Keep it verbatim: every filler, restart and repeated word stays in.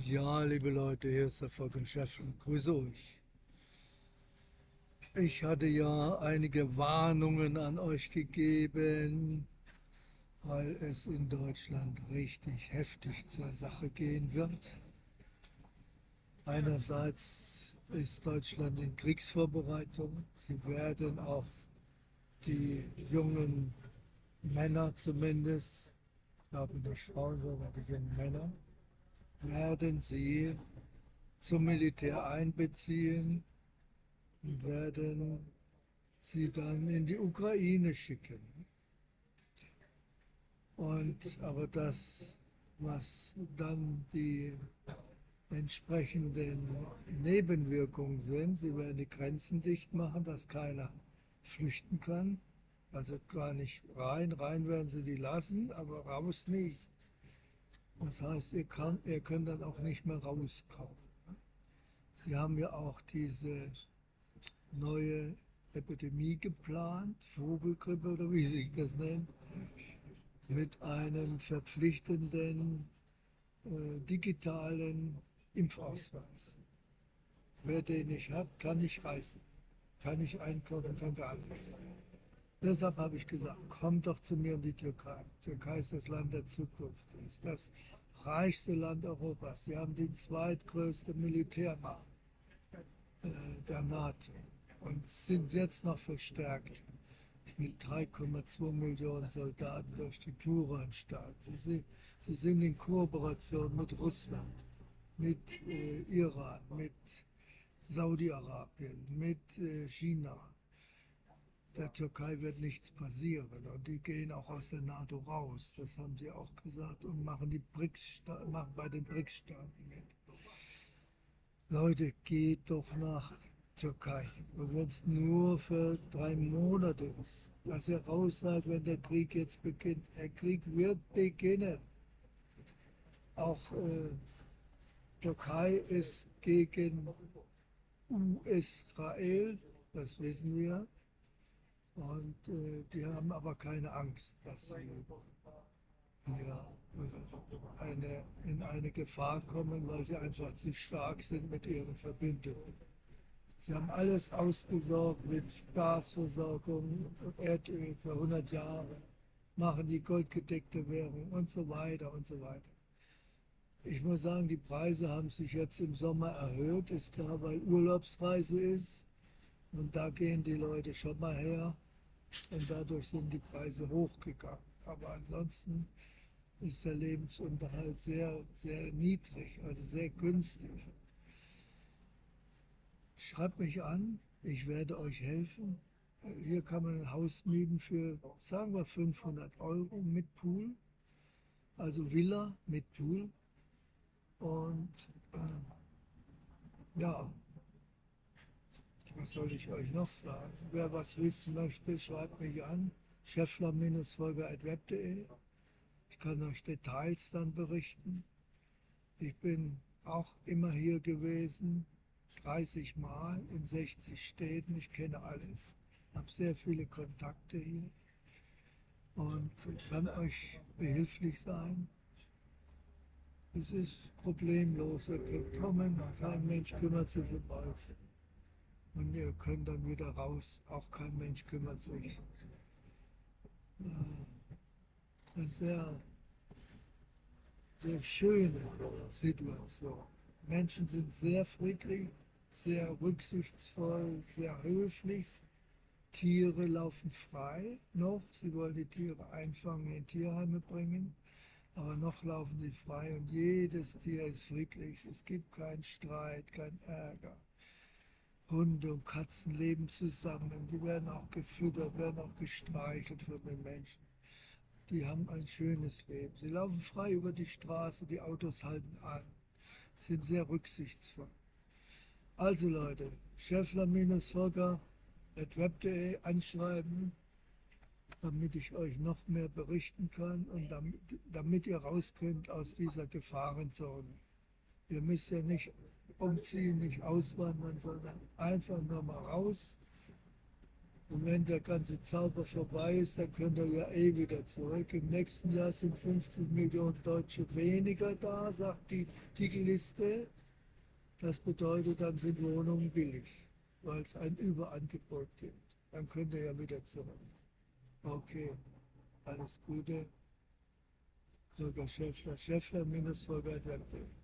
Ja, liebe Leute, hier ist der Volker Schäffler. Grüße euch. Ich hatte ja einige Warnungen an euch gegeben, weil es in Deutschland richtig heftig zur Sache gehen wird. Einerseits ist Deutschland in Kriegsvorbereitung. Sie werden auch die jungen Männer zumindest, ich glaube nicht Frauen, sondern die jungen Männer, werden sie zum Militär einbeziehen und werden sie dann in die Ukraine schicken. Und aber das, was dann die entsprechenden Nebenwirkungen sind, sie werden die Grenzen dicht machen, dass keiner flüchten kann. Also gar nicht rein. Rein werden sie die lassen, aber raus nicht. Das heißt, ihr, kann, ihr könnt dann auch nicht mehr rauskommen. Sie haben ja auch diese neue Epidemie geplant, Vogelgrippe oder wie sich das nennt, mit einem verpflichtenden äh, digitalen Impfausweis. Wer den nicht hat, kann nicht reisen, kann nicht einkaufen, kann gar nichts. Deshalb habe ich gesagt, kommt doch zu mir in die Türkei. Die Türkei ist das Land der Zukunft, ist das reichste Land Europas. Sie haben die zweitgrößte Militärmacht äh, der NATO und sind jetzt noch verstärkt mit drei Komma zwei Millionen Soldaten durch die Turan-Staat. Sie, sind- sie sind in Kooperation mit Russland, mit äh, Iran, mit Saudi-Arabien, mit äh, China. Der Türkei wird nichts passieren und die gehen auch aus der NATO raus. Das haben sie auch gesagt und machen, die BRICS, machen bei den BRICS-Staaten mit. Leute, geht doch nach Türkei. Und wenn es nur für drei Monate ist, dass ihr raus seid, wenn der Krieg jetzt beginnt. Der Krieg wird beginnen. Auch äh, Türkei ist gegen Israel, das wissen wir. Und äh, die haben aber keine Angst, dass sie hier äh, eine, in eine Gefahr kommen, weil sie einfach zu stark sind mit ihren Verbündeten. Sie haben alles ausgesorgt mit Gasversorgung, Erdöl für hundert Jahre, machen die goldgedeckte Währung und so weiter und so weiter. Ich muss sagen, die Preise haben sich jetzt im Sommer erhöht, ist klar, weil Urlaubsreise ist und da gehen die Leute schon mal her und dadurch sind die Preise hochgegangen. Aber ansonsten ist der Lebensunterhalt sehr, sehr niedrig, also sehr günstig. Schreibt mich an, ich werde euch helfen. Hier kann man ein Haus mieten für, sagen wir, fünfhundert Euro mit Pool, also Villa mit Pool. Und äh, ja, was soll ich euch noch sagen? Wer was wissen möchte, schreibt mich an, schäffler-folger at web punkt de. Ich kann euch Details dann berichten. Ich bin auch immer hier gewesen, dreißig Mal in sechzig Städten. Ich kenne alles, habe sehr viele Kontakte hier und kann euch behilflich sein. Es ist problemlos, ihr könnt kommen, kein Mensch kümmert sich um euch. Und ihr könnt dann wieder raus, auch kein Mensch kümmert sich. Eine sehr, sehr schöne Situation. Menschen sind sehr friedlich, sehr rücksichtsvoll, sehr höflich. Tiere laufen frei noch. Sie wollen die Tiere einfangen, in Tierheime bringen. Aber noch laufen sie frei und jedes Tier ist friedlich. Es gibt keinen Streit, keinen Ärger. Hunde und Katzen leben zusammen. Die werden auch gefüttert, werden auch gestreichelt von den Menschen. Die haben ein schönes Leben. Sie laufen frei über die Straße, die Autos halten an, sind sehr rücksichtsvoll. Also Leute, schäffler-volker at web punkt de anschreiben, damit ich euch noch mehr berichten kann und damit, damit ihr raus könnt aus dieser Gefahrenzone. Ihr müsst ja nicht umziehen, nicht auswandern, sondern einfach nur mal raus Und wenn der ganze Zauber vorbei ist, dann könnt ihr ja eh wieder zurück. Im nächsten Jahr sind fünfzig Millionen Deutsche weniger da, sagt die Titelliste. Das bedeutet, dann sind Wohnungen billig, weil es ein Überangebot gibt. Dann könnt ihr ja wieder zurück. Okay, alles Gute. Volker Schäffler, Schäffler minus Volker Werkberg.